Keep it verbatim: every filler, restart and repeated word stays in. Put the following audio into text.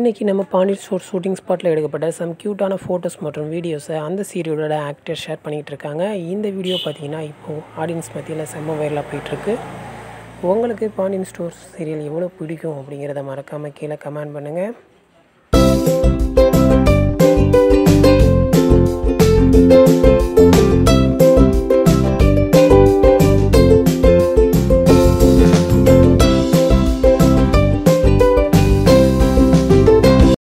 இன்றைக்கி நம்ம Pandian store shooting ஸ்பாட்டில் எடுக்கப்பட்ட சம் க்யூட்டான ஃபோட்டோஸ் மற்றும் வீடியோஸை அந்த சீரியலோட ஆக்டர் ஷேர் பண்ணிகிட்டு இருக்காங்க. இந்த வீடியோ பார்த்தீங்கன்னா இப்போது ஆடியன்ஸ் மத்தியில் செம்ம வைரலாக போயிட்டுருக்கு. உங்களுக்கு பாண்டியன் ஸ்டோர் சீரியல் எவ்வளோ பிடிக்கும் அப்படிங்கிறத மறக்காமல் கீழே கமெண்ட் பண்ணுங்கள்.